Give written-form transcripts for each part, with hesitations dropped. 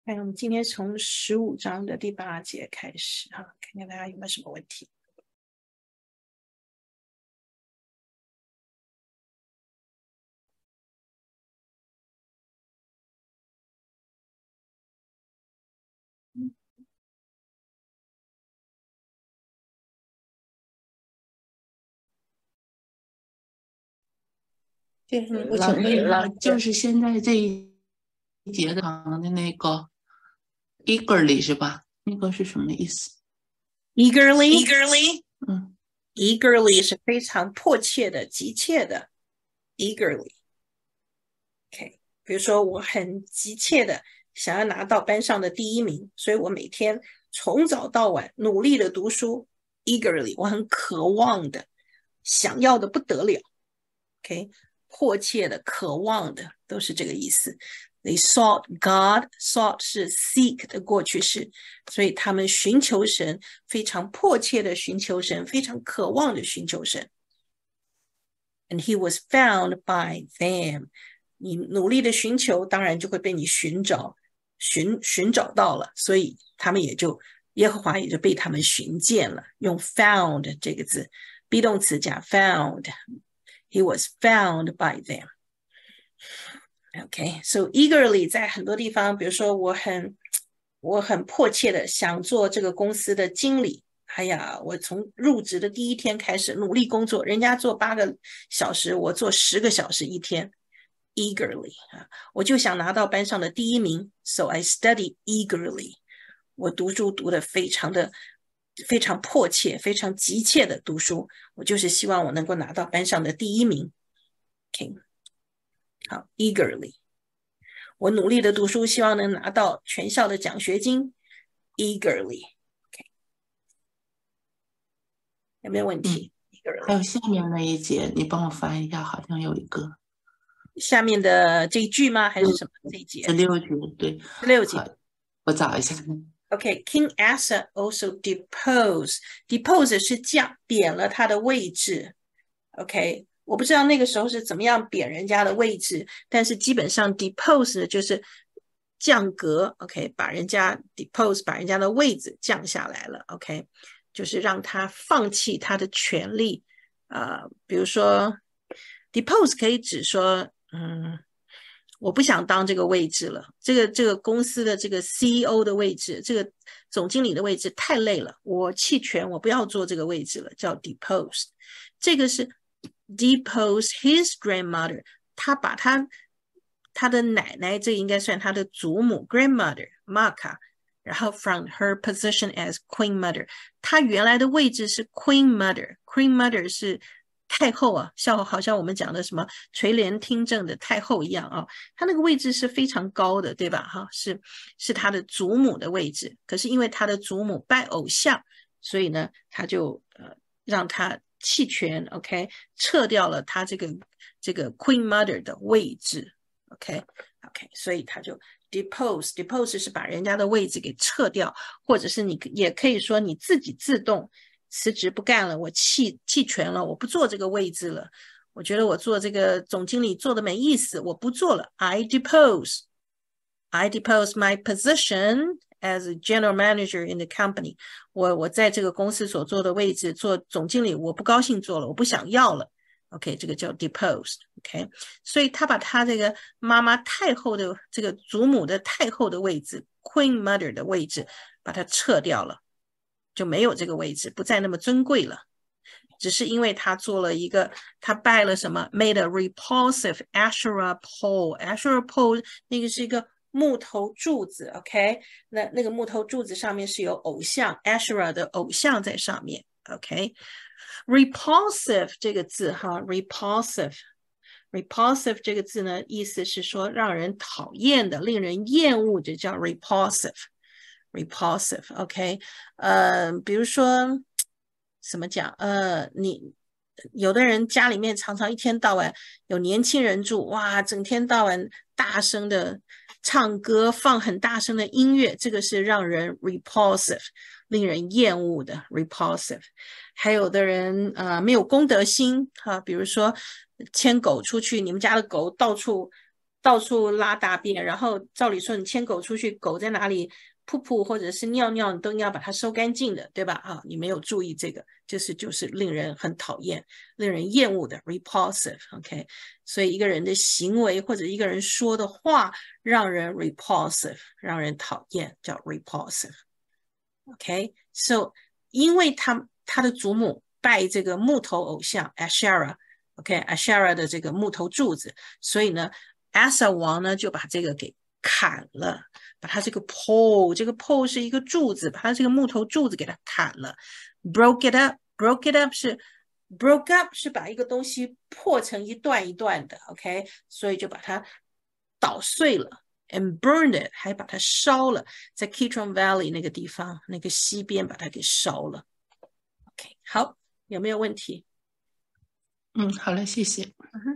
看我们今天从15章的第8节开始哈，看看大家有没有什么问题。对，我请问就是现在这一节堂的那个 eagerly 是吧？那个是什么意思 ？eagerly， 嗯 eagerly 是非常迫切的、急切的 eagerly。OK， 比如说我很急切的想要拿到班上的第1名，所以我每天从早到晚努力的读书 eagerly， 我很渴望的、想要的不得了。OK， 迫切的、渴望的都是这个意思。They sought God， sought 是 seek 的过去式，所以他们寻求神，非常迫切的寻求神，非常渴望的寻求神。And he was found by them。你努力的寻求，当然就会被你寻找到了，所以他们也就耶和华也就被他们寻见了。用 found 这个字，be 动词加 found。He was found by them. Okay, so eagerly 在很多地方，比如说我很迫切的想做这个公司的经理。哎呀，我从入职的第1天开始努力工作，人家做8个小时，我做10个小时一天。eagerly 我就想拿到班上的第1名 ，so I study eagerly。我读书读得非常迫切、非常急切的读书，我就是希望我能够拿到班上的第1名。Okay， 好 ，eagerly。我努力的读书，希望能拿到全校的奖学金 ，eagerly。Okay， 有没有问题？ 还有下面那一节，你帮我翻一下，好像有一个下面的这一句吗？还是什么？这一节 16节，对 ，16节。 好，我找一下。 Okay, King Asa also depose 是降贬了他的位置。OK， 我不知道那个时候是怎么样贬人家的位置，但是基本上 depose 就是降格。OK， 把人家 depose 把人家的位置降下来了。OK， 就是让他放弃他的权利。比如说 depose 可以指说，我不想当这个位置了，这个公司的这个 CEO 的位置，这个总经理的位置太累了，我弃权，我不要做这个位置了，叫 depose。这个是 depose his grandmother， 他把他的奶奶，这应该算他的祖母 grandmother Maka， 然后 from her position as queen mother， 他原来的位置是 queen mother，queen mother 是太后啊，好像我们讲的什么垂帘听政的太后一样啊，他那个位置是非常高的，对吧？哈，是他的祖母的位置。可是因为他的祖母拜偶像，所以呢，他就让他弃权 ，OK， 撤掉了他这个 Queen Mother 的位置 ，OK， 所以他就 depose 是把人家的位置给撤掉，或者是你也可以说你自己自动辞职不干了，我弃权了，我不做这个位置了。我觉得我做这个总经理做的没意思，我不做了。I depose my position as a general manager in the company。我在这个公司所做的位置做总经理，我不高兴做了，我不想要了。OK， 这个叫 deposed。OK， 所以他把他这个妈妈太后的这个祖母的太后的位置 ，Queen Mother 的位置，把它撤掉了。就没有这个位置，不再那么尊贵了。只是因为他做了一个，他拜了什么 ？Made a repulsive Asherah pole。Asherah pole 那个是一个木头柱子 ，OK？ 那个木头柱子上面是有偶像 Asherah 的偶像在上面 ，OK？Repulsive 这个字哈 ，repulsive 这个字呢，意思是说让人讨厌的、令人厌恶的，叫 repulsive。OK， 比如说怎么讲？你有的人家里面常常一天到晚有年轻人住，哇，整天到晚大声的唱歌，放很大声的音乐，这个是让人 repulsive， 令人厌恶的 repulsive。还有的人没有公德心哈，比如说牵狗出去，你们家的狗到处到处拉大便，然后照理说你牵狗出去，狗在哪里噗噗或者是尿尿，你都应该把它收干净的，对吧？啊，你没有注意这个，就是令人很讨厌、令人厌恶的 repulsive。OK， 所以一个人的行为或者一个人说的话让人 repulsive， 让人讨厌，叫 repulsive。OK，so 因为他的祖母拜这个木头偶像 Asherah。OK，Asherah 的这个木头柱子，所以呢 Asa 王呢就把这个给砍了，把他这个 pole 是一个柱子，把他这个木头柱子给他砍了。broke it up 是 broke up 是把一个东西破成一段一段的 ，OK， 所以就把它捣碎了。And burned it 还把它烧了，在 Kidron Valley 那个地方，那个西边把它给烧了。OK， 好，有没有问题？ 好了，谢谢。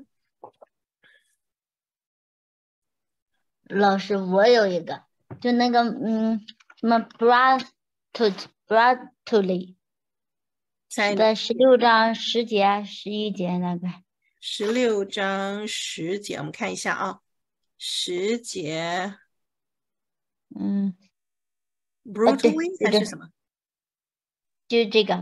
老师，我有一个，就那个什么 broccoli，在16章10节、11节那个。 16章10节，我们看一下啊，10节。brutally 还是什么？ 就这个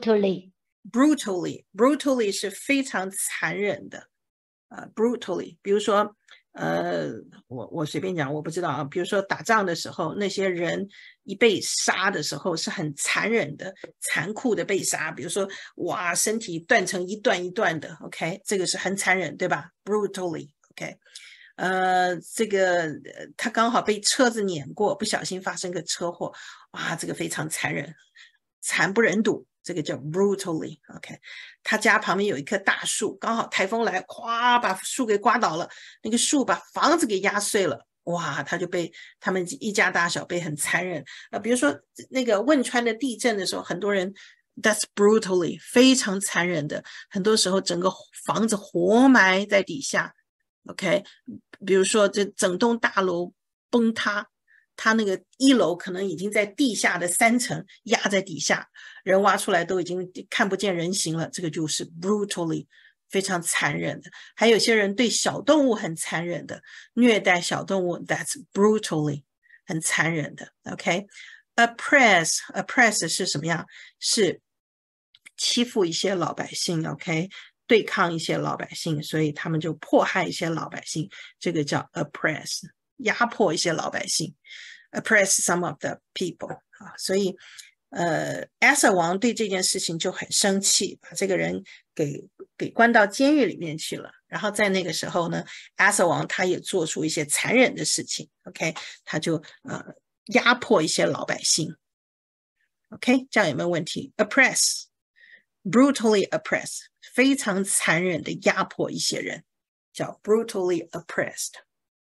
brutally 是非常残忍的brutally， 比如说我随便讲，我不知道啊，比如说打仗的时候，那些人一被杀的时候是很残忍的、残酷的被杀，比如说哇，身体断成一段一段的 ，OK， 这个是很残忍，对吧 ？brutally，OK，这个他刚好被车子碾过，不小心发生个车祸，哇，这个非常残忍，惨不忍睹。这个叫 brutally，OK， 他家旁边有一棵大树，刚好台风来，咵把树给刮倒了，那个树把房子给压碎了，哇，他就被他们一家大小被很残忍比如说那个汶川的地震的时候，很多人 that's brutally 非常残忍的，很多时候整个房子活埋在底下 ，OK， 比如说这整栋大楼崩塌。他那个1楼可能已经在地下的3层压在底下，人挖出来都已经看不见人形了，这个就是 brutally 非常残忍的。还有些人对小动物很残忍的，虐待小动物 that's brutally 很残忍的 OK， oppress 是什么样？是欺负一些老百姓 OK， 对抗一些老百姓，所以他们就迫害一些老百姓，这个叫 oppress， 压迫一些老百姓，oppress some of the people 所以Asa 王对这件事情就很生气，把这个人给关到监狱里面去了。然后在那个时候呢 Asa 王他也做出一些残忍的事情 OK， 他就压迫一些老百姓 OK， 这样有没有问题？ oppress brutally oppress 非常残忍的压迫一些人，叫 brutally oppressed。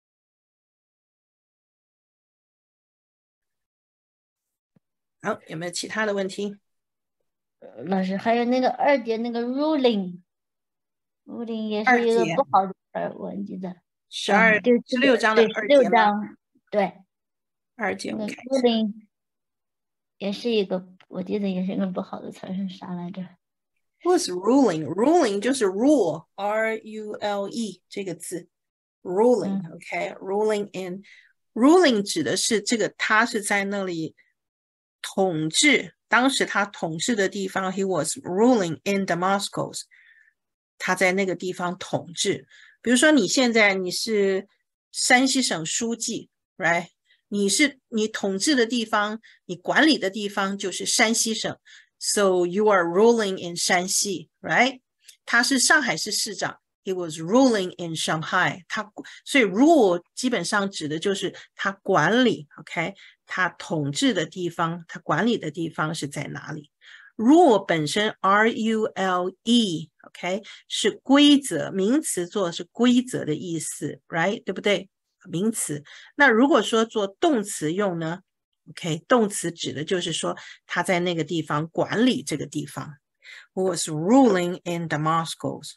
好，有没有其他的问题？ 老师，还有那个2节那个 ruling 也是一个不好的词，我记得。 16章的2节吗？ 对 ，2节我看一下。 ruling 也是一个，我记得也是一个不好的词，是啥来着 ？What's ruling？ruling 就是 rule R-U-L-E 这个字 ruling，OK，ruling in。ruling 指的是这个他是在那里统治，当时他统治的地方 he was ruling in Damascus， 他在那个地方统治。比如说你现在你是山西省书记 right， 你统治的地方，你管理的地方就是山西省， so you are ruling in 山西 right， 他是上海市市长，he was ruling in Shanghai， 所以 rule 基本上指的就是他管理 OK， 他统治的地方，他管理的地方是在哪里。rule 本身 R-U-L-E OK 是规则，名词做是规则的意思 right， 对不对？名词。那如果说做动词用呢 OK， 动词指的就是说他在那个地方管理这个地方。Who was ruling in Damascus，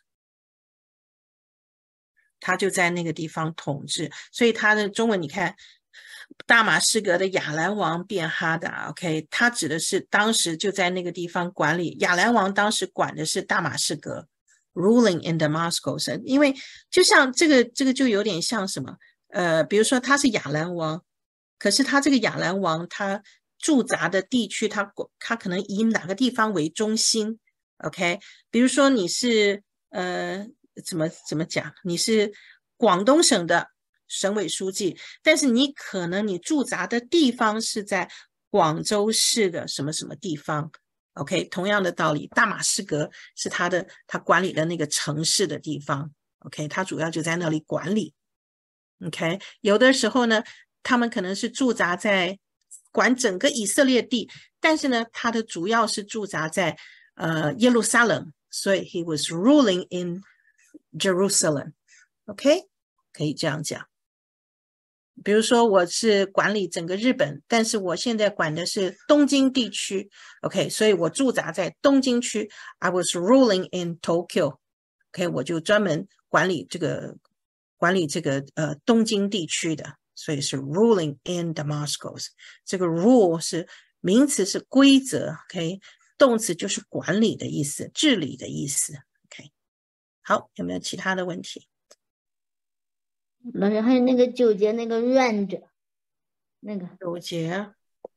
他就在那个地方统治，所以他的中文你看大马士革的亚兰王便哈达 OK， 他指的是当时就在那个地方管理，亚兰王当时管的是大马士革 ruling in Damascus， 因为就像这个就有点像什么比如说他是亚兰王，可是他这个亚兰王他驻扎的地区他可能以哪个地方为中心 OK， 比如说你是怎么讲，你是广东省的省委书记，但是你可能你驻扎的地方是在广州市的什么什么地方 OK， 同样的道理，大马士革是他管理的那个城市的地方 OK， 他主要就在那里管理 OK， 有的时候呢他们可能是驻扎在管整个以色列地，但是呢他的主要是驻扎在耶路撒冷，所以 he was ruling in Jerusalem OK， 可以这样讲。比如说我是管理整个日本，但是我现在管的是东京地区 OK， 所以我驻扎在东京区 I was ruling in Tokyo OK， 我就专门管理这个东京地区的，所以是 ruling in Damascus。 这个 rule 是名词，是规则 OK， 动词就是管理的意思，治理的意思 OK。 好，有没有其他的问题？ 老师还有那个9节那个 range 那个 9节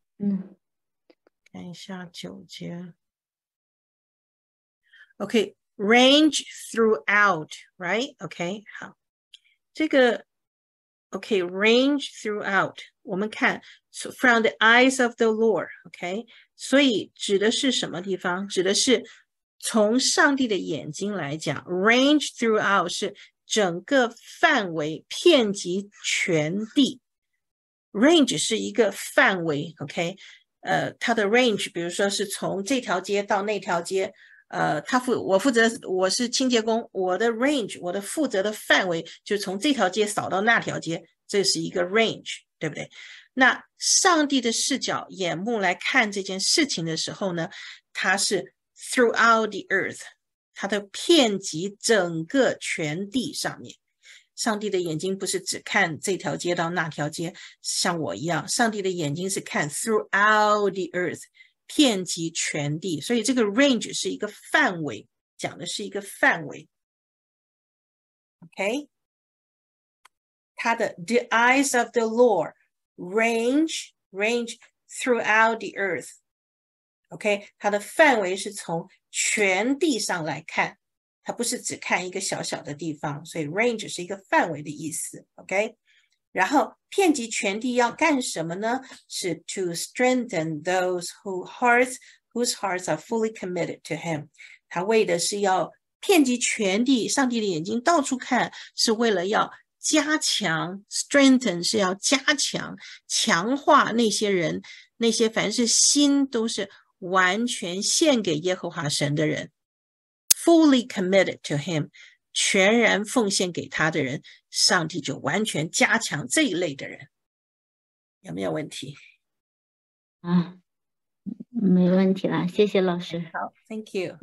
看一下9节 OK， range throughout right OK， 好，这个 OK range throughout 我们看 from the eyes of the Lord OK， 所以指的是什么地方？指的是从上帝的眼睛来讲， range throughout 是整个范围，遍及全地。 range 是一个范围 OK， 它的 range 比如说是从这条街到那条街，我是清洁工，我的 range 我的负责的范围就从这条街扫到那条街，这是一个 range 对不对？那上帝的视角眼目来看这件事情的时候呢，它是 throughout the earth， 它的遍及整个全地上面。上帝的眼睛不是只看这条街到那条街，像我一样，上帝的眼睛是看 throughout the earth， 遍及全地，所以这个 range 是一个范围，讲的是一个范围 OK， 它的 the eyes of the Lord range throughout the earth OK， 它的范围是从全地上来看，它不是只看一个小小的地方，所以 range 是一个范围的意思 OK， 然后遍及全地要干什么呢？是 to strengthen those whose hearts are fully committed to him， 它为的是要遍及全地，上帝的眼睛到处看，是为了要加强 strengthen 是要加强强化那些人，那些凡是心都是完全献给耶和华神的人， fully committed to him， 全然奉献给他的人，上帝就完全加强这一类的人。有没有问题？ 没问题了，谢谢老师。 好 ，Thank you。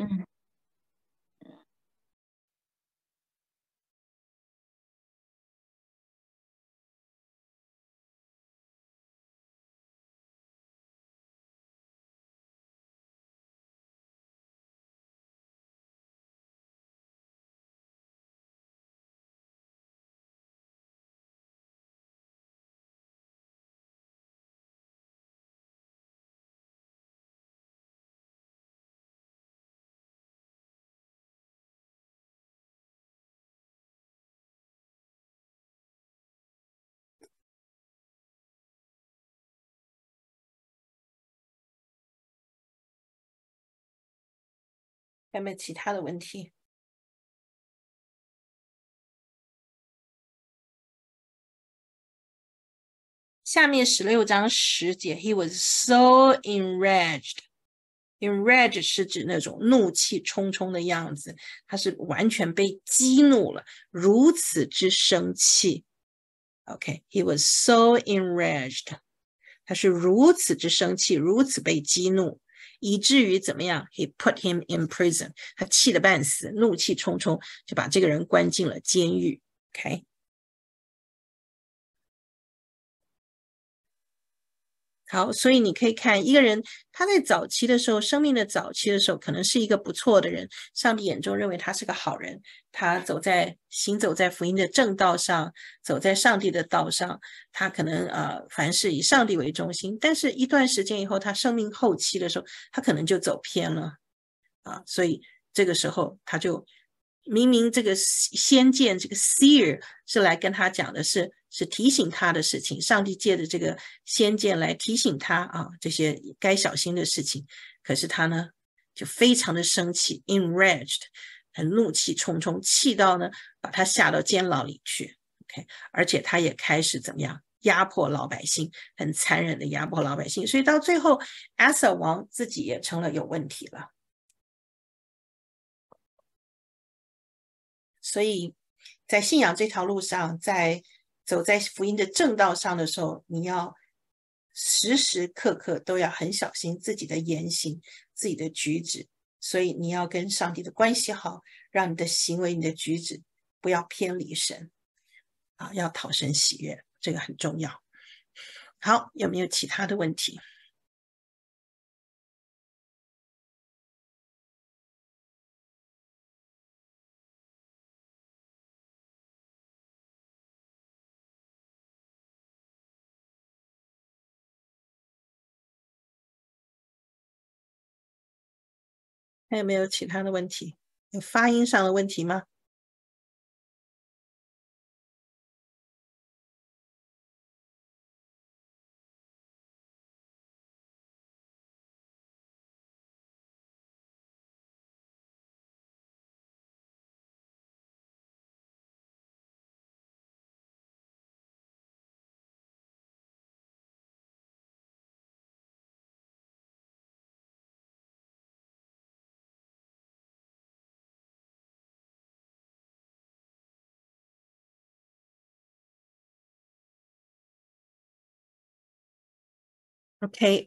有没有其他的问题？下面16章10节 He was so enraged， enraged 是指那种怒气冲冲的样子，他是完全被激怒了，如此之生气 OK， He was so enraged， 他是如此之生气，如此被激怒，以至于怎么样 He put him in prison， 他气得半死，怒气冲冲，就把这个人关进了监狱 OK。 好，所以你可以看一个人，他在早期的时候，生命的早期的时候，可能是一个不错的人，上帝眼中认为他是个好人，他行走在福音的正道上，走在上帝的道上，他可能凡事以上帝为中心。但是一段时间以后，他生命后期的时候，他可能就走偏了所以这个时候他就明明这个先见这个 seer 是来跟他讲的是提醒他的事情，上帝借着这个先见来提醒他这些该小心的事情，可是他呢就非常的生气 enraged， 很怒气冲冲，气到呢把他下到监牢里去，OK， 而且他也开始怎么样压迫老百姓，很残忍的压迫老百姓，所以到最后 Asa 王自己也成了有问题了。所以在信仰这条路上，在走在福音的正道上的时候，你要时时刻刻都要很小心自己的言行，自己的举止，所以你要跟上帝的关系好，让你的行为，你的举止不要偏离神要讨神喜悦，这个很重要。好，有没有其他的问题？还有没有其他的问题？有发音上的问题吗？OK，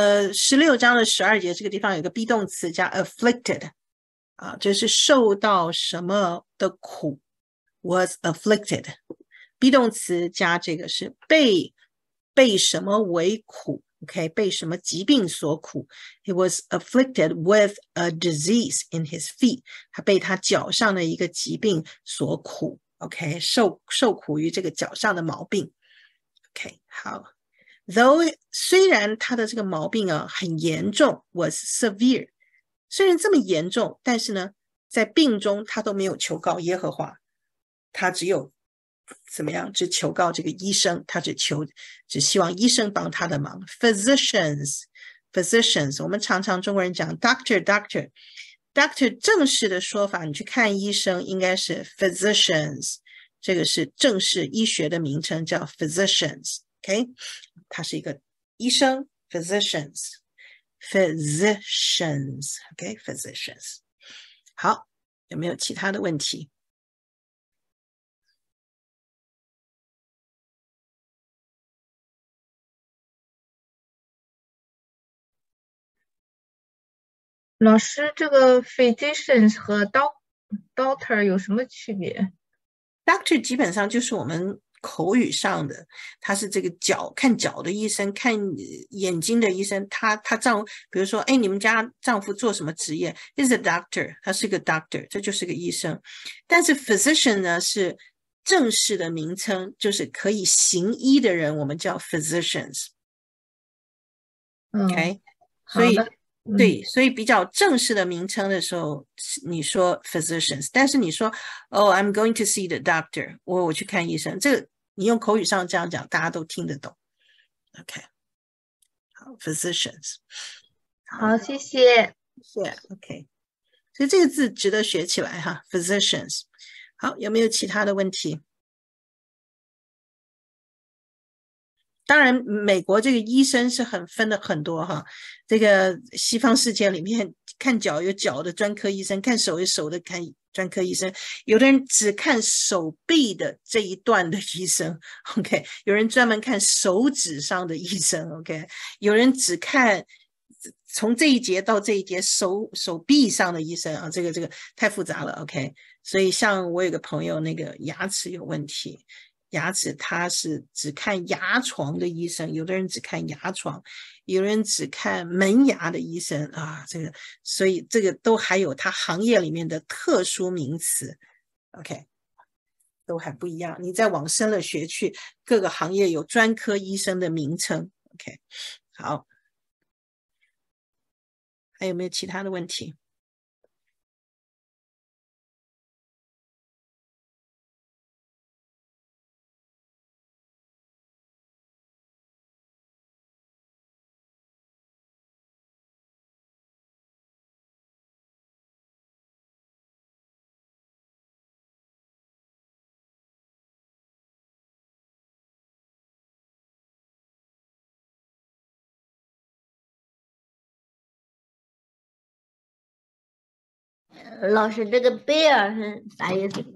16章的12节这个地方有个 be 动词加 afflicted 就是受到什么的苦 was afflicted， be 动词加这个是被什么为苦 OK， 被什么疾病所苦 He was afflicted with a disease in his feet， 他被他脚上的一个疾病所苦 OK， 受苦于这个脚上的毛病 OK， 好Though 虽然他的这个毛病很严重 was severe， 虽然这么严重，但是呢在病中他都没有求告耶和华，他只有怎么样只求告这个医生，他只希望医生帮他的忙 physicians 我们常常中国人讲 doctor 正式的说法你去看医生应该是 physicians， 这个是正式医学的名称叫 physicians OK， 他是一个医生 physicians OK physicians。 好，有没有其他的问题？ 老师，这个 physicians 和 doctor 有什么区别？ Doctor 基本上就是我们口语上的，他是这个看脚的医生，看眼睛的医生，他比如说你们家丈夫做什么职业 is a doctor， 他是个 doctor， 这就是个医生。但是 physician 呢是正式的名称，就是可以行医的人，我们叫 physicians OK， 所以对，所以比较正式的名称的时候你说 physicians， 但是你说I'm going to see the doctor， 我去看医生，这个你用口语上这样讲大家都听得懂 OK， 好 physicians， 好，谢谢 OK， 所以这个字值得学起来哈 physicians。 好，有没有其他的问题？当然美国这个医生是分的很多哈，这个西方世界里面看脚有脚的专科医生，看手有手的看专科医生，有的人只看手臂的这一段的医生 OK， 有人专门看手指上的医生 OK， 有人只看从这一节到这一节手臂上的医生这个太复杂了 OK， 所以像我有个朋友那个牙齿有问题， 牙齿他是只看牙床的医生，有的人只看牙床，有人只看门牙的医生啊，所以这个都还有他行业里面的特殊名词 ，OK， 都还不一样。你再往深了学去，各个行业有专科医生的名称 ，OK， 好，还有没有其他的问题？ 老师，这个 bear 是啥意思？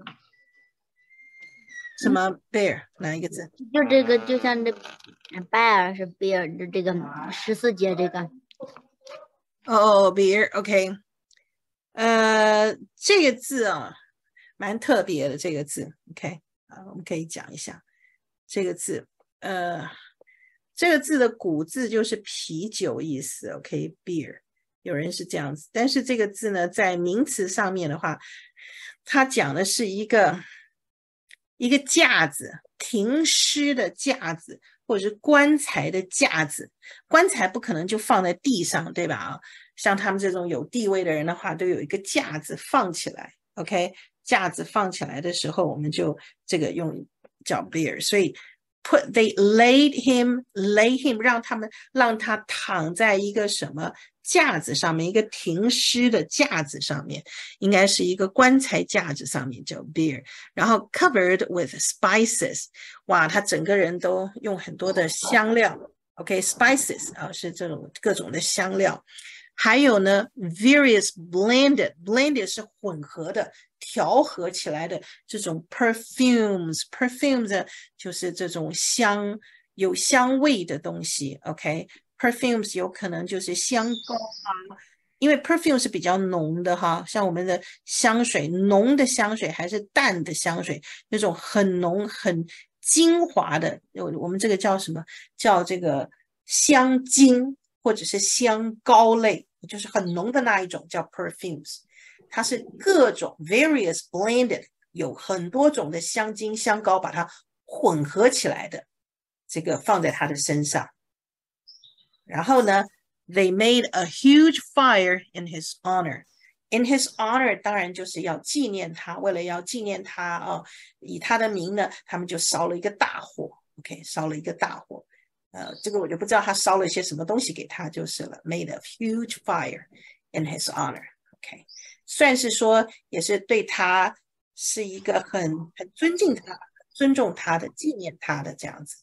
什么 bear 哪一个字？ 就这个，就像这 bear 是 bear 的这个14节这个。 bear OK， 这个字啊，蛮特别的这个字 OK， 我们可以讲一下这个字，这个字的古字就是啤酒意思 OK beer， 有人是这样子，但是这个字呢，在名词上面的话，它讲的是一个架子，停尸的架子，或者是棺材的架子。棺材不可能就放在地上，对吧？像他们这种有地位的人的话，都有一个架子放起来 OK， 架子放起来的时候，我们就这个用叫 beer， 所以they lay him 让他躺在一个什么架子上面，一个停尸的架子上面，应该是一个棺材架子上面叫 beer， 然后 covered with spices， 哇，他整个人都用很多的香料 OK spices 啊，是这种各种的香料。还有呢 various blended 是混合的，调和起来的这种 perfumes 就是这种有香味的东西 OK perfumes 有可能就是香膏啊，因为 perfume 是比较浓的哈，像我们的香水，浓的香水还是淡的香水，那种很浓很精华的，我们这个叫什么？叫这个香精或者是香膏类，就是很浓的那一种叫 perfumes， 它是各种 various blended， 有很多种的香精香膏把它混合起来的，这个放在他的身上。然后呢 they made a huge fire in his honor。 in his honor 当然就是要纪念他，为了要纪念他以他的名呢，他们就烧了一个大火 OK， 烧了一个大火，这个我就不知道他烧了一些什么东西给他就是了。 made a huge fire in his honor OK， 算是说也是对他是一个很尊敬他、尊重他的、纪念他的这样子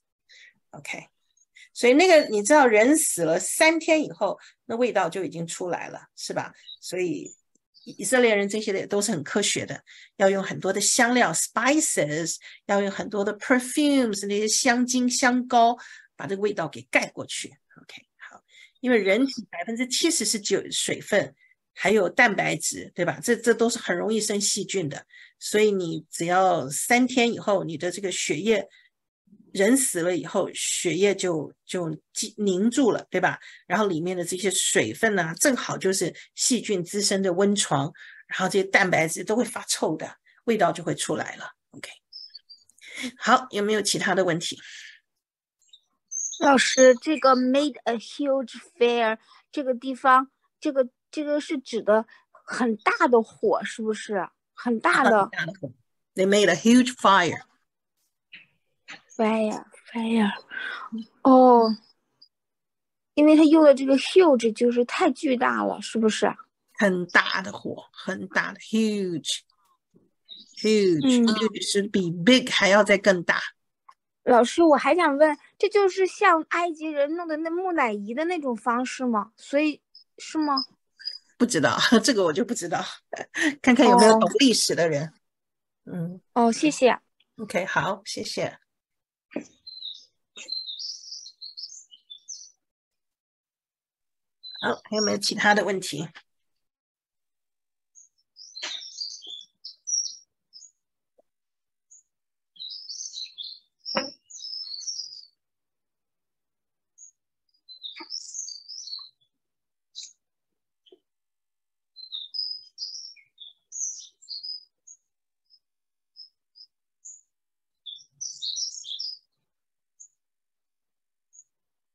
OK。 所以那个你知道人死了3天以后，那味道就已经出来了，是吧？所以以色列人这些的也都是很科学的，要用很多的香料 spices， 要用很多的 perfumes 那些香精香膏把这个味道给盖过去 OK。 好，因为人体70%是只有水分还有蛋白质，对吧？这都是很容易生细菌的，所以你只要3天以后，你的这个血液，人死了以后血液就凝住了，对吧？然后里面的这些水分呢，正好就是细菌滋生的温床，然后这些蛋白质都会发臭的，味道就会出来了 OK。 好，有没有其他的问题？ 老师，这个 made a huge fire 这个地方，这个是指的很大的火，是不是？很大的。 They made a huge fire。 fire 哦，因为他用的这个 huge 就是太巨大了，是不是？ 很大的火，很大的 huge huge 是比 big 还要再更大。 老师，我还想问，这就是像埃及人弄的那木乃伊的那种方式吗？所以是吗？ 不知道，这个我就不知道，看看有没有懂历史的人。 谢谢。 OK， 好，谢谢。好，还有没有其他的问题？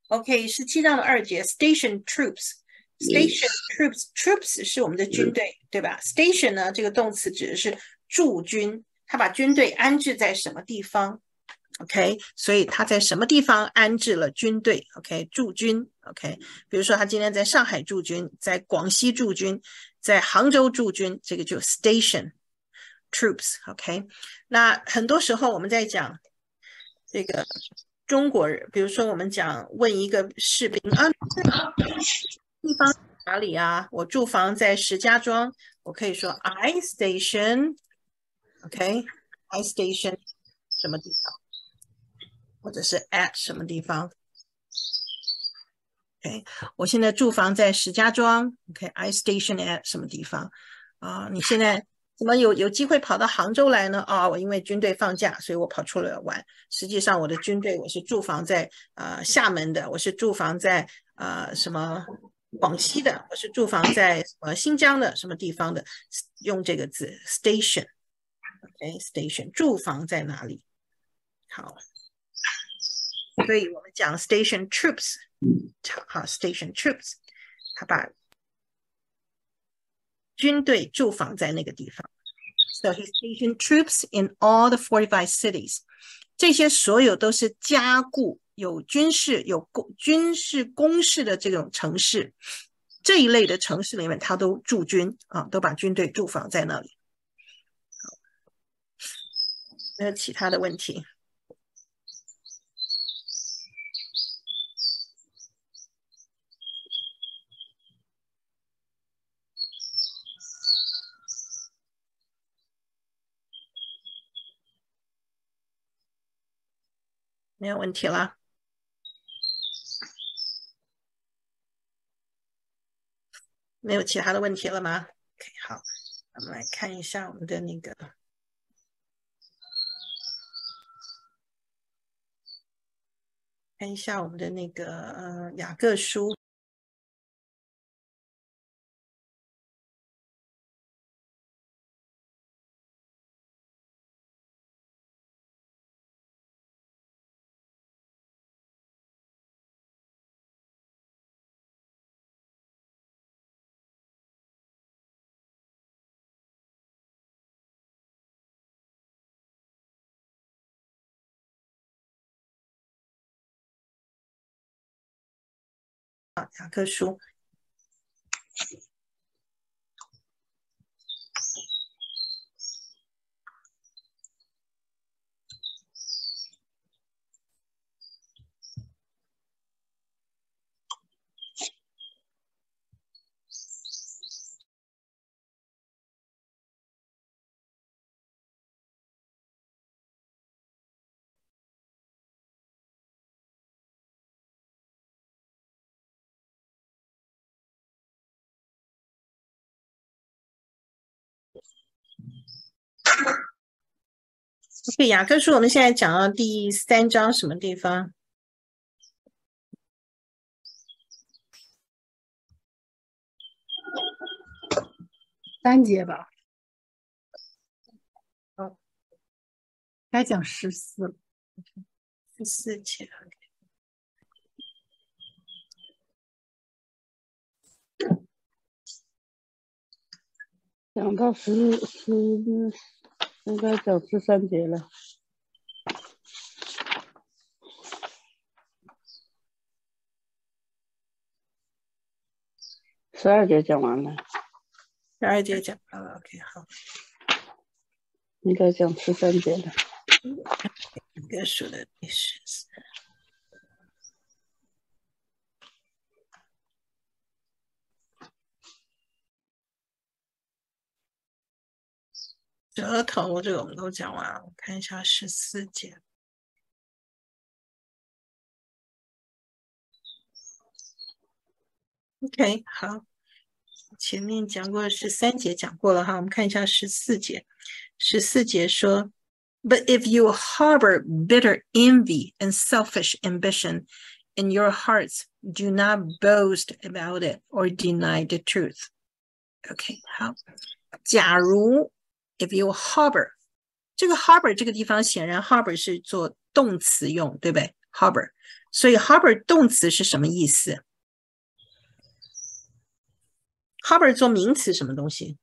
OK， 17章的2节 ，station troops。Station troops 是我们的军队，对吧 ？Station 呢，这个动词指的是驻军，他把军队安置在什么地方 ？OK， 所以他在什么地方安置了军队 ？OK， 驻军 OK， 比如说他今天在上海驻军，在广西驻军，在杭州驻军，这个就 station troops OK。那很多时候我们在讲这个中国人，比如说我们讲问一个士兵啊。地方哪里啊？我住房在石家庄，我可以说 I station， OK，I station 什么地方，或者是 at 什么地方 ，OK， 我现在住房在石家庄 ，OK，I station at 什么地方啊？你现在怎么有机会跑到杭州来呢？啊，我因为军队放假，所以我跑出来玩。实际上我的军队我是驻防在厦门的，我是驻防在什么？广西的，我是驻防在新疆的什么地方的，用这个字 station， OK station 驻防在哪里？好，所以我们讲 station troops， 好 station troops， 他把军队驻防在那个地方 ，so he stationed troops in all the 45 cities， 这些所有都是加固。有军事有军事攻势的这种城市，这一类的城市里面，他都驻军啊，都把军队驻防在那里。没有其他的问题？没有问题了。没有其他的问题了吗 ？OK， 好，我们来看一下我们的那个，看一下我们的那个雅各书。雅各书，OK， 雅各书我们现在讲到第3章什么地方 ？3节吧。 哦， 该讲14了。 14节。 讲到应该讲13节了。12节讲完了。 12节讲完了 ，OK， 好。 应该讲13节了。 雅各书的第14。舌头这个我们都讲完了，我看一下14节。OK， 好，前面讲过13节讲过了哈，我们看一下14节。14节说 ，But if you harbor bitter envy and selfish ambition in your hearts, do not boast about it or deny the truth. OK， 好，假如 if you harbor， 这个 harbor 这个地方显然 harbor 是做动词用，对不对 ？harbor 所以 harbor 动词是什么意思？ harbor 做名词什么东西？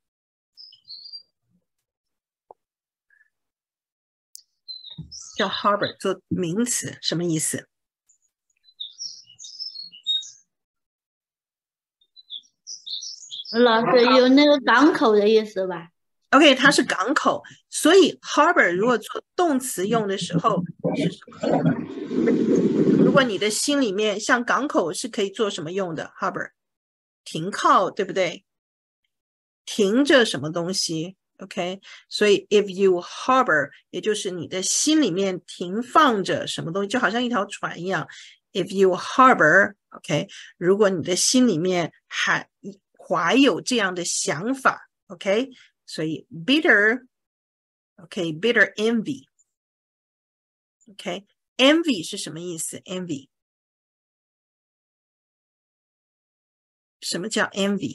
叫 harbor 做名词什么意思？ 老师有那个港口的意思吧？ OK， 它是港口，所以 harbor 如果做动词用的时候是什么？如果你的心里面像港口是可以做什么用的 ？harbor 停靠，对不对？停着什么东西 ？OK， 所以 if you harbor 也就是你的心里面停放着什么东西，就好像一条船一样。If you harbor， OK， 如果你的心里面还怀有这样的想法 ，OK。所以 bitter bitter envy envy 是什么意思 envy 什么叫 envy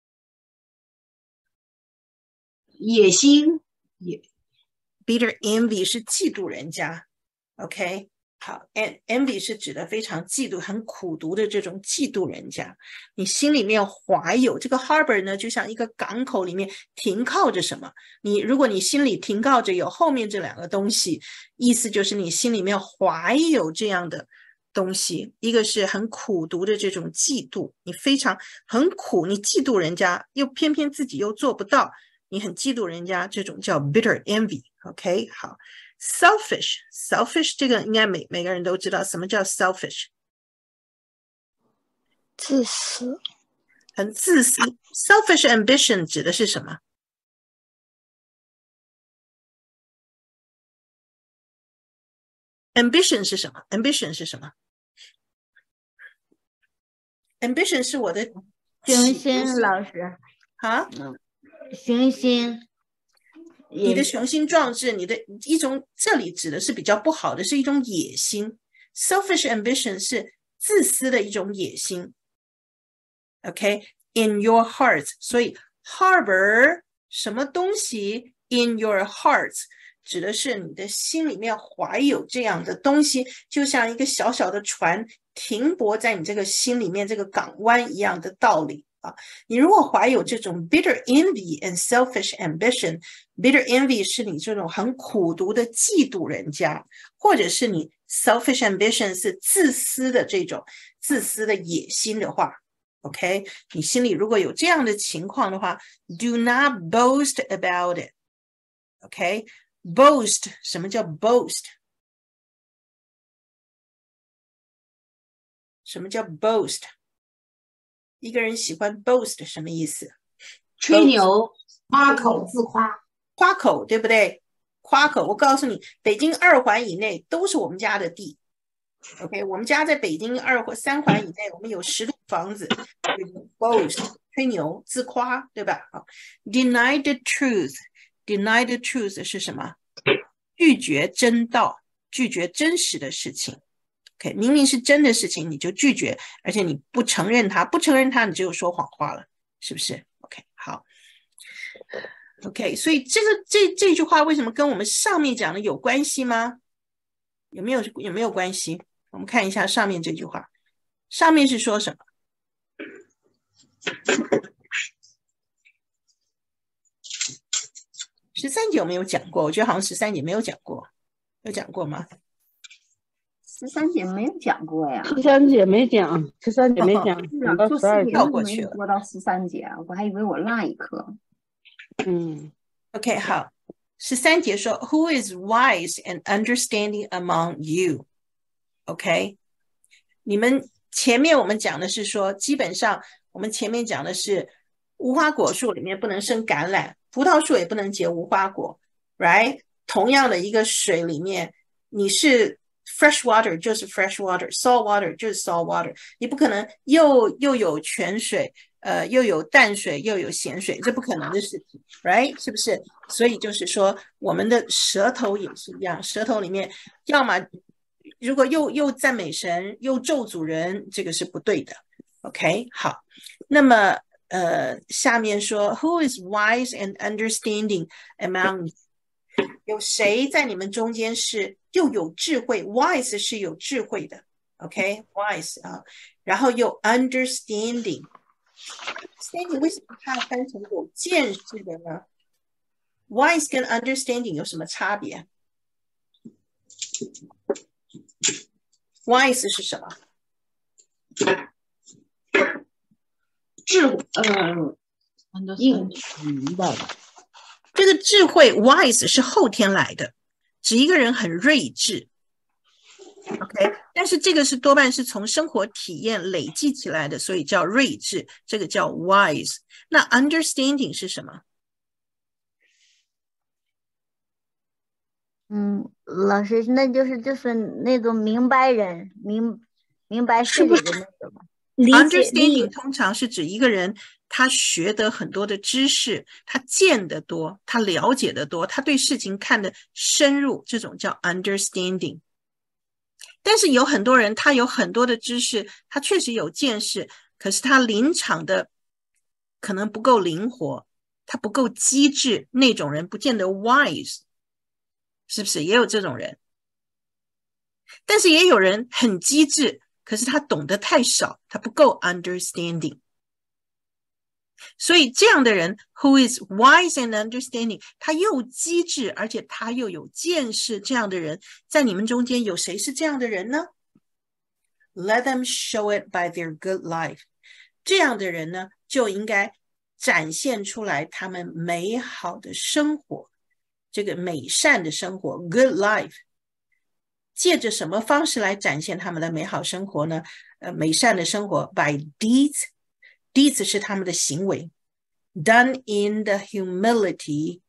野心 bitter envy 是嫉妒人家 OK 好 envy 是指的非常嫉妒很苦毒的这种嫉妒人家你心里面怀有这个 harbor 呢就像一个港口里面停靠着什么如果你心里停靠着有后面这两个东西意思就是你心里面怀有这样的东西一个是很苦毒的这种嫉妒你非常很苦你嫉妒人家又偏偏自己又做不到你很嫉妒人家这种叫 bitter envy OK 好Selfish 这个应该每个人都知道什么叫 selfish 自私很自私 Selfish ambition 指的是什么Ambition 是什么 Ambition 是什么 Ambition 是我的雄心老师啊雄心你的雄心壮志你的一种这里指的是比较不好的是一种野心 selfish ambition 是自私的一种野心 OK in your heart 所以 harbor 什么东西 in your heart 指的是你的心里面怀有这样的东西就像一个小小的船停泊在你这个心里面这个港湾一样的道理你如果怀有这种 bitter envy and selfish ambition bitter envy 是你这种很苦毒的嫉妒人家或者是你 selfish ambition 是自私的这种自私的野心的话 OK 你心里如果有这样的情况的话 do not boast about it OK boast 什么叫 boast 什么叫 boast一个人喜欢 boast 什么意思吹牛夸口自夸夸口对不对夸口我告诉你北京2环以内都是我们家的地 OK 我们家在北京3环以内我们有10栋房子 boast 吹牛自夸对吧 deny the truth 是什么拒绝真道拒绝真实的事情OK 明明是真的事情你就拒绝而且你不承认它不承认它你就说谎话了是不是 OK 好 OK 所以这句话为什么跟我们上面讲的有关系吗有没有关系我们看一下上面这句话上面是说什么13节有没有讲过我觉得好像13节没有讲过有讲过吗 13节没有讲过呀 13节没讲13节没讲到12节跳过去了说到13节我还以为我落一课 OK 好13节说 Who is wise and understanding among you OK 你们前面我们讲的是说基本上我们前面讲的是无花果树里面不能生橄榄葡萄树也不能结无花果 right 同样的一个水里面你是 fresh water 就是 fresh water salt water 就是 salt water 你不可能又有泉水又有淡水又有咸水这不可能的事情 right 是不是所以就是说我们的舌头也是一样舌头里面要么如果又赞美神又咒诅人这个是不对的 OK 好那么下面说 Who is wise and understanding among you 有谁在你们中间是又有智慧 wise 是有智慧的 ，OK，wise 啊，然后有 understanding， 为什么它翻成有见识的呢？ wise 跟 understanding 有什么差别？ wise 是什么？ 明白了。 这个智慧 wise 是后天来的，指一个人很睿智。OK， 但是这个是多半是从生活体验累积起来的，所以叫睿智，这个叫 wise。那 understanding 是什么？ 老师，那就是那种明白人，明白事理的那种吗？理解力。 understanding 通常是指一个人他学得很多的知识，他见得多，他了解得多，他对事情看得深入，这种叫 understanding。但是有很多人他有很多的知识，他确实有见识，可是他临场的可能不够灵活，他不够机智，那种人不见得 wise， 是不是？也有这种人。但是也有人很机智，可是他懂得太少，他不够 understanding。所以这样的人 who is wise and understanding， 他又机智，而且他又有见识，这样的人在你们中间有谁是这样的人呢？ Let them show it by their good life。 这样的人呢，就应该展现出来他们美好的生活，这个美善的生活 good life。 借着什么方式来展现他们的美好生活呢？美善的生活 by deeds 是他们的行为 done in the humility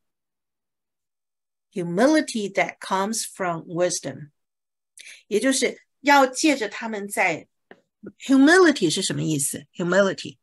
that comes from wisdom， 也就是要借着他们在 humility 是什么意思？ humility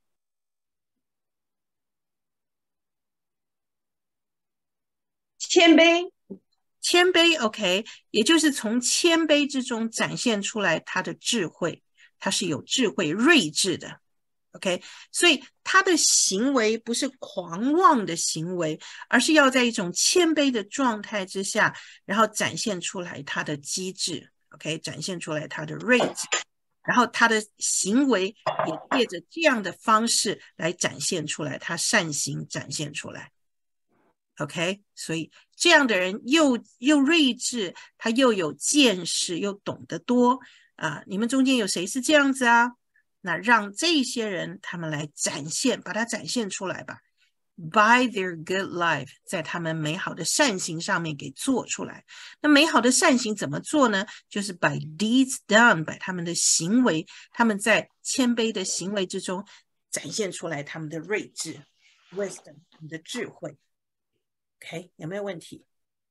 谦卑 OK， 也就是从谦卑之中展现出来他的智慧，他是有智慧睿智的 OK， 所以他的行为不是狂妄的行为，而是要在一种谦卑的状态之下，然后展现出来他的机智 OK， 展现出来他的睿智，然后他的行为也借着这样的方式来展现出来，他善行展现出来 OK， 所以这样的人又睿智，他又有见识，又懂得多啊！你们中间有谁是这样子啊？那让这些人他们来展现，把它展现出来吧。By their good life， 在他们美好的善行上面给做出来。那美好的善行怎么做呢？就是 by deeds done， by 他们的行为，他们在谦卑的行为之中展现出来他们的睿智 wisdom， 他们的智慧。OK， 有没有问题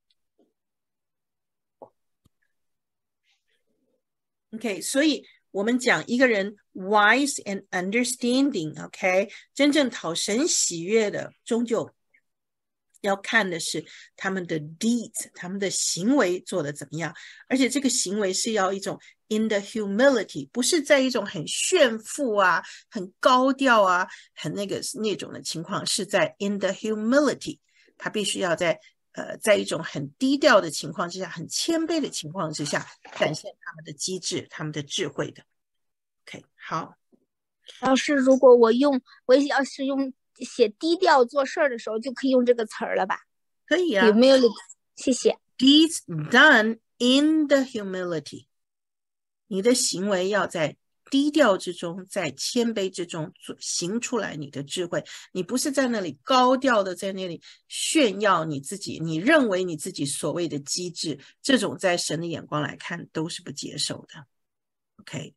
？OK， 所以我们讲一个人 wise and understanding， OK， 真正讨神喜悦的，终究要看的是他们的 deeds， 他们的行为做得怎么样，而且这个行为是要一种 in the humility， 不是在一种很炫富啊、很高调啊、很那种的情况，是在 in the humility。他必须要在一种很低调的情况之下，很谦卑的情况之下，展现他们的机智、他们的智慧的。OK， 好。 老师，如果我要是用写低调做事儿的时候，就可以用这个词儿了吧？ 可以啊。 humility， 谢谢。 Deeds done in the humility， 你的行为要在低调之中，在谦卑之中行出来你的智慧，你不是在那里高调的在那里炫耀你自己，你认为你自己所谓的机智，这种在神的眼光来看都是不接受的。OK，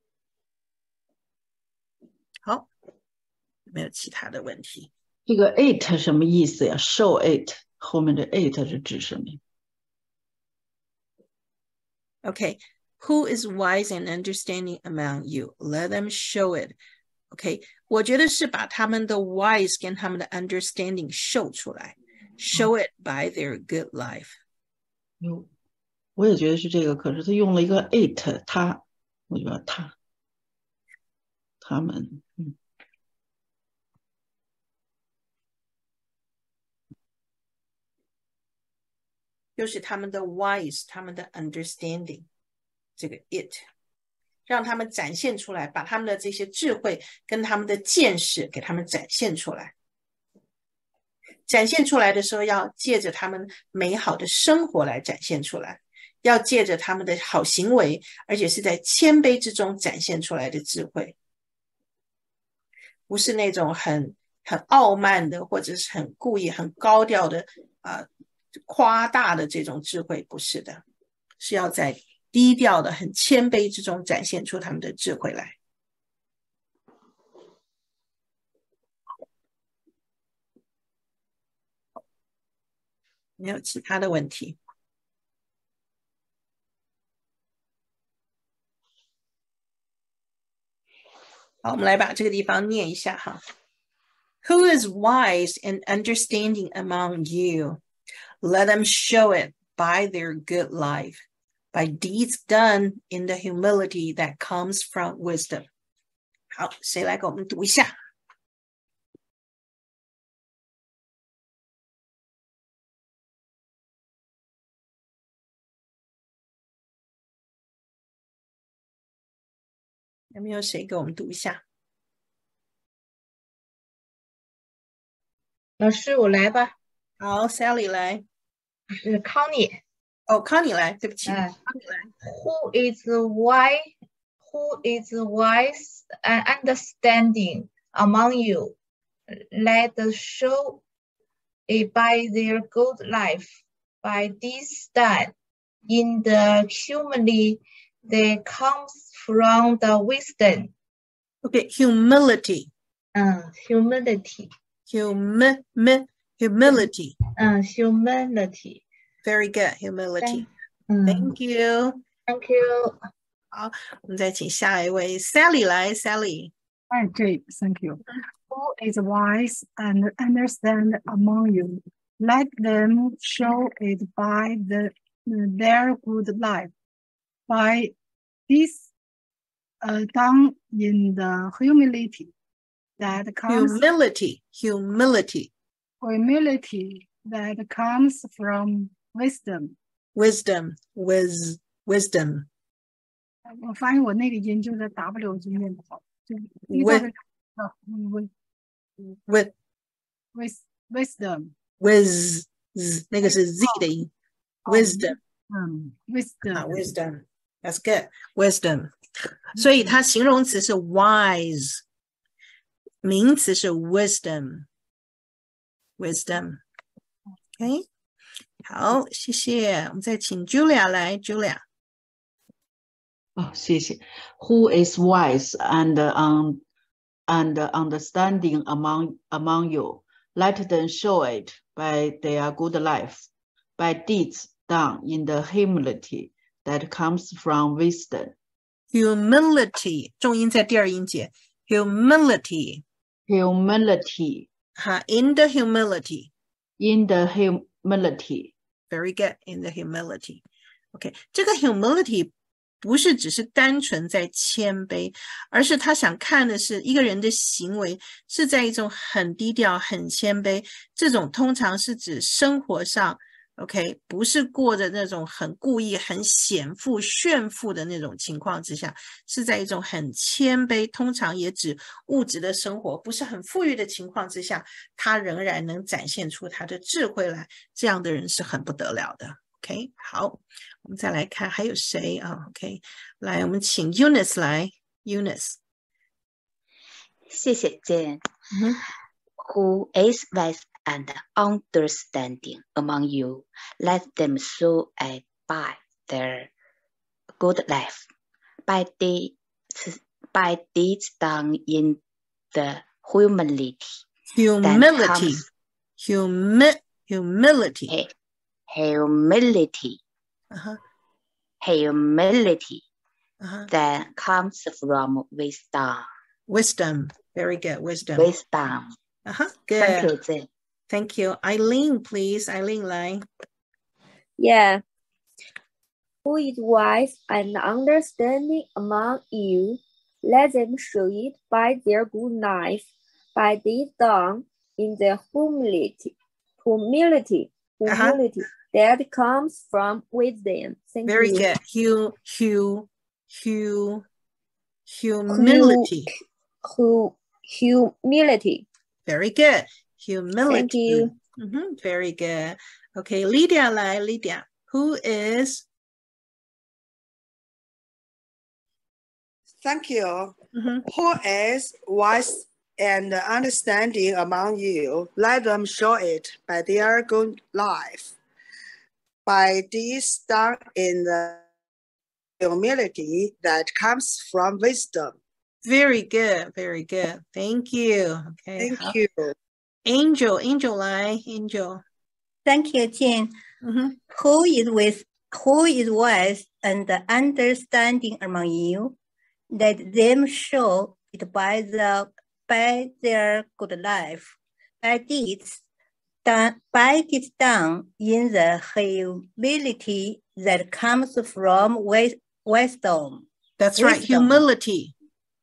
好，没有其他的问题。 这个 it 什么意思呀？ show it 后面的 it 是指什么 ？OK。Who is wise and understanding among you? Let them show it. OK， 我觉得是把他们的 wise 跟他们的 understanding show 出来 ，show it by their good life。 我也觉得是这个，可是他用了一个 it， 我觉得他们， 就是他们的 wise， 他们的 understanding。这个 it 让他们展现出来，把他们的这些智慧跟他们的见识给他们展现出来。展现出来的时候，要借着他们美好的生活来展现出来，要借着他们的好行为，而且是在谦卑之中展现出来的智慧，不是那种很傲慢的，或者是很故意很高调的夸大的这种智慧，不是的，是要在低调的很谦卑之中展现出他们的智慧来。没有其他的问题。好，我们来把这个地方念一下哈。Who is wise and understanding among you? Let them show it by their good life, by deeds done in the humility that comes from wisdom. 好，谁来给我们读一下？有没有谁给我们读一下？ 老师，我来吧。 好 ，Sally 来。 是 Connie。 哦 ，Connie 来，对不起。 Connie 来。Who is wise and understanding among you? Let us show it by their good life, by this done in the humility that comes from the wisdom. Okay, humility. Humility. Humility. Humility. Very good, humility. Thank you. Thank you. 好，我们再请下一位 Sally 来 ，Sally。 Okay, thank you. Who is wise and understand among you? Let them show it by their good life, by this done in the humility that comes humility that comes from wisdom. Wisdom. 我发现我那个音就是 W 就念不好，就 wisdom 那个是 Z 的音 wisdom wisdom that's good wisdom 所以它形容词是 wise 名词是 wisdom OK 好谢谢我们再请 Julia 来 Julia 谢谢 Who is wise and understanding among you? Let them show it by their good life, by deeds done in the humility that comes from wisdom. Humility 重音在第二音节 Humility In the humility Very good In the humility OK 这个 humility不是只是单纯在谦卑，而是他想看的是一个人的行为是在一种很低调很谦卑，这种通常是指生活上 OK 不是过着那种很故意很显富炫富的那种情况之下，是在一种很谦卑，通常也指物质的生活不是很富裕的情况之下，他仍然能展现出他的智慧来，这样的人是很不得了的OK 好我们再来看还有谁啊 OK 来我们请 Eunice 来 Eunice 谢谢 Jane Who is wise and understanding among you let them show it by their good life by deeds done in the humility that comes from wisdom. Very good. Wisdom. Good. Thank you, Jane. Thank you. Eileen, please. Eileen 来。 Yeah. Who is wise and understanding among you? Let them show it by their good life, by this done in the humility that comes from wisdom. Thank Very you. good. Humility. Humility. Very good. Humility. Thank you. Very good. Okay, Lydia 来 Lydia. Who is? Thank you. Who is wise and understanding among you? Let them show it by their good life. By this done in the humility that comes from wisdom. Very good. Very good. Thank you. Okay. Thank you. Angel 来 Angel. Thank you, Jane. Who is wise and understanding among you? Let them show it by their good life, by this done in the humility that comes from wisdom. That's right, humility.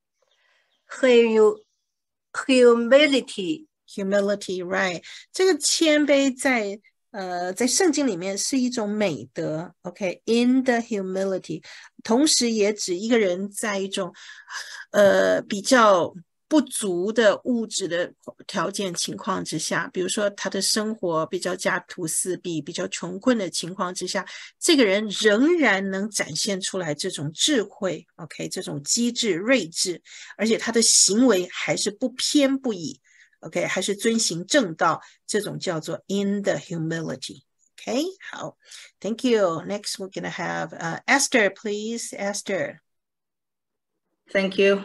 Humility, right. 这个谦卑在圣经里面是一种美德 OK in the humility 同时也指一个人在一种比较不足的物质的条件情况之下，比如说他的生活比较家徒四壁比较穷困的情况之下，这个人仍然能展现出来这种智慧 OK 这种机智睿智，而且他的行为还是不偏不倚OK 还是遵行正道，这种叫做 in the humility OK 好 Thank you. Next we're going to have Esther please. Esther. Thank you.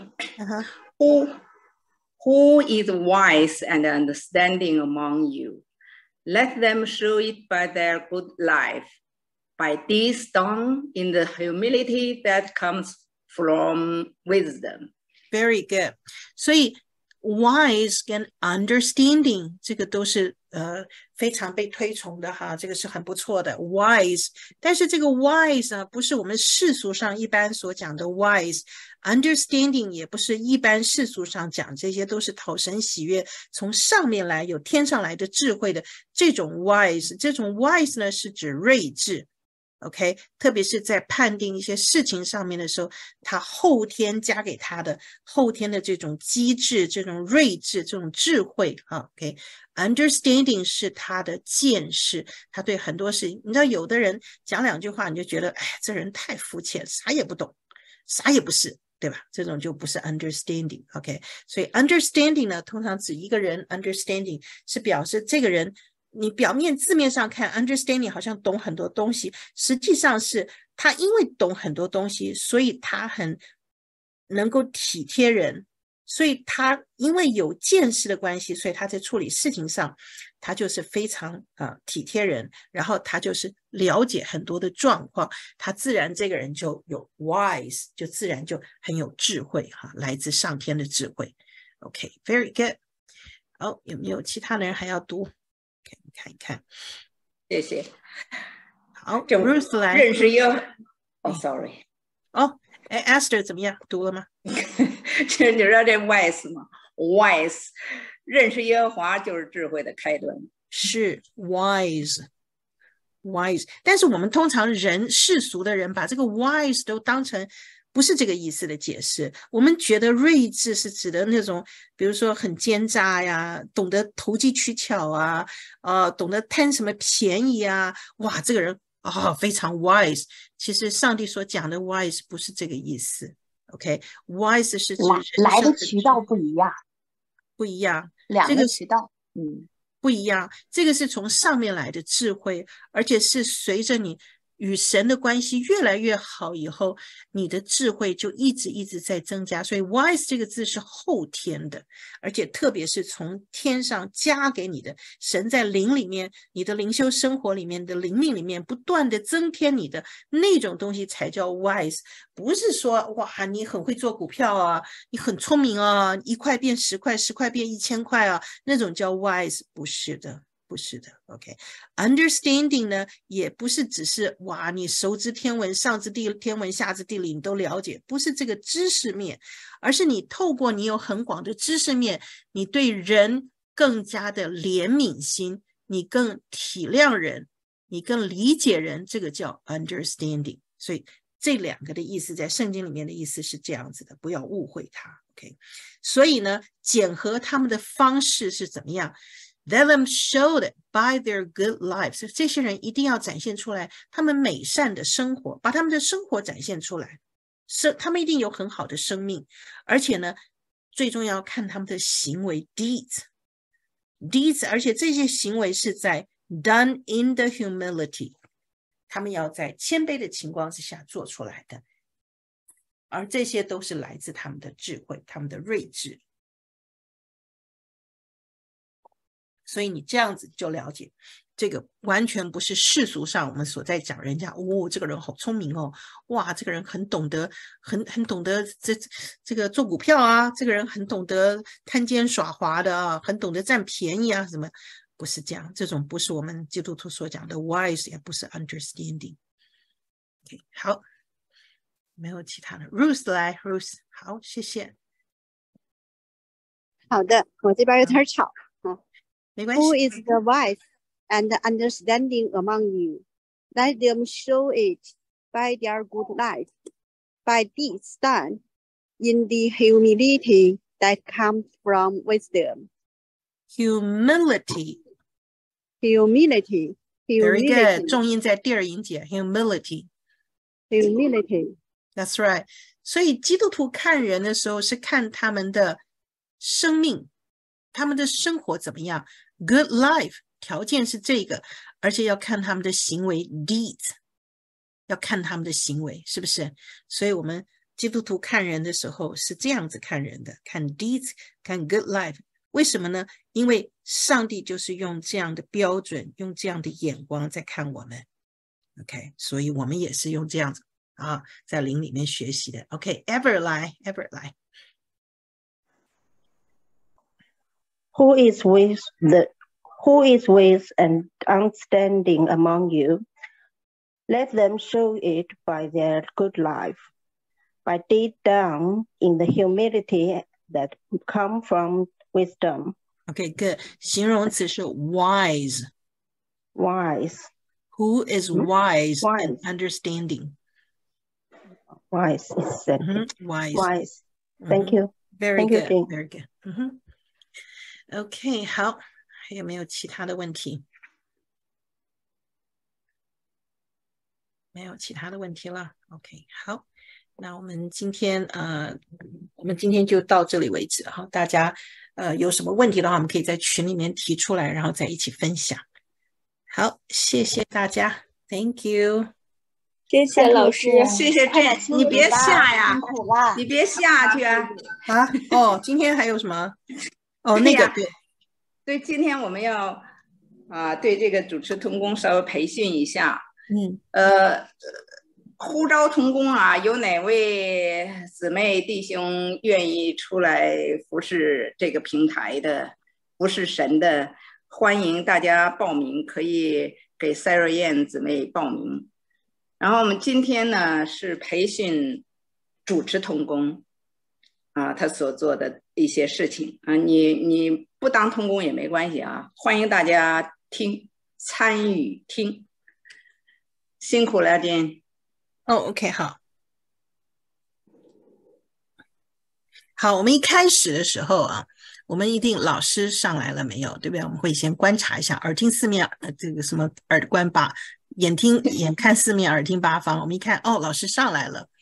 Who is wise and understanding among you? Let them show it by their good life. By this done in the humility that comes from wisdom. Very good. 所以wise 跟 understanding 这个都是非常被推崇的哈，这个是很不错的 wise， 但是这个 wise 呢不是我们世俗上一般所讲的 wise， understanding 也不是一般世俗上讲，这些都是讨神喜悦从上面来有天上来的智慧的这种 wise， 这种 wise 呢是指睿智OK 特别是在判定一些事情上面的时候，他后天加给他的后天的这种机智这种睿智这种智慧 OK understanding 是他的见识，他对很多事情你知道有的人讲两句话你就觉得哎这人太肤浅啥也不懂啥也不是对吧，这种就不是 understanding OK 所以 understanding 呢通常指一个人 understanding 是表示这个人你表面字面上看 understanding 好像懂很多东西，实际上是他因为懂很多东西，所以他很能够体贴人，所以他因为有见识的关系，所以他在处理事情上他就是非常体贴人，然后他就是了解很多的状况，他自然这个人就有 wise 就自然就很有智慧来自上天的智慧 OK very good 好有没有其他人还要读看一看， 谢谢。 好 Ruth 来认识sorry Esther 怎么样读了吗？ 这你知道这 wise 吗 wise 认识耶和华就是智慧的开端， 是 wise 但是我们通常人世俗的人把这个 wise 都当成不是这个意思的解释，我们觉得睿智是指的那种比如说很奸诈呀，懂得投机取巧啊，懂得贪什么便宜啊，哇这个人非常 wise， 其实上帝所讲的 wise 不是这个意思 OK wise 是指来的渠道不一样两个渠道不一样，这个是从上面来的智慧，而且是随着你与神的关系越来越好以后，你的智慧就一直在增加，所以 wise 这个字是后天的，而且特别是从天上加给你的，神在灵里面你的灵修生活里面的灵命里面不断的增添你的那种东西才叫 wise， 不是说哇你很会做股票啊，你很聪明啊，1块变10块10块变1000块啊，那种叫 wise， 不是的 OK understanding 呢也不是只是哇你熟知天文上知天文下知地理你都了解，不是这个知识面，而是你透过你有很广的知识面，你对人更加的怜悯心，你更体谅人，你更理解人，这个叫 understanding， 所以这两个的意思在圣经里面的意思是这样子的，不要误会它。OK， 所以呢，检核他们的方式是怎么样 ？Let them show it by their good lives。这些人一定要展现出来他们美善的生活，把他们的生活展现出来。他们一定有很好的生命，而且呢，最重要看他们的行为 deeds， 而且这些行为是在 done in the humility。他们要在谦卑的情况之下做出来的，而这些都是来自他们的智慧，他们的睿智。所以你这样子就了解，这个完全不是世俗上我们所在讲人家这个人好聪明哦，哇，这个人很懂得很懂得这个做股票啊，这个人很懂得贪奸耍滑的啊，很懂得占便宜啊什么。不是这样，这种不是我们基督徒所讲的 wise， 也不是 understanding。Okay， 好，没有其他的。Ruth 来 ，Ruth， 好，谢谢。 好的，我这边有点吵啊， 没关系。 Who is the wise and understanding among you? Let them show it by their good life, by deeds done in the humility that comes from wisdom. Humility. Very good. 重音在第二音节 humility. That's right. 所以基督徒看人的时候是看他们的生命，他们的生活怎么样。Good life 条件是这个，而且要看他们的行为 deeds， 要看他们的行为，是不是？所以我们基督徒看人的时候是这样子看人的，看 deeds， 看 good life。为什么呢？因为上帝就是用这样的标准，用这样的眼光在看我们。OK， 所以我们也是用这样子啊，在灵里面学习的。OK，Ever 来 ，Ever 来。 Who is with and understanding among you? Let them show it by their good life, by deed done in the humility that come from wisdom. Okay, good. 形容词是 wise. Wise. Who is wise and understanding? Wise is wise. Wise. Thank you. Very Thank good. You, Very good. OK， 好，还有没有其他的问题？没有其他的问题了。OK， 好，那我们今天就到这里为止哈。大家有什么问题的话，我们可以在群里面提出来，然后再一起分享。好，谢谢大家 ，Thank you， 谢谢老师， 谢谢Jane，你别下呀，你别下去啊！ 今天还有什么？那个对，今天我们要对这个主持同工稍微培训一下。呼召同工有哪位姊妹弟兄愿意出来服侍这个平台的，服侍神的？欢迎大家报名，可以给 Sarah Yan 姊妹报名。然后我们今天呢是培训主持同工他所做的一些事情你不当同工也没关系欢迎大家参与听，辛苦了Jane。 OK， 好，我们一开始的时候我们一定老师上来了没有，对不对？我们会先观察一下，耳听四面，这个什么耳观八，眼看四面，耳听八方。我们一看，老师上来了，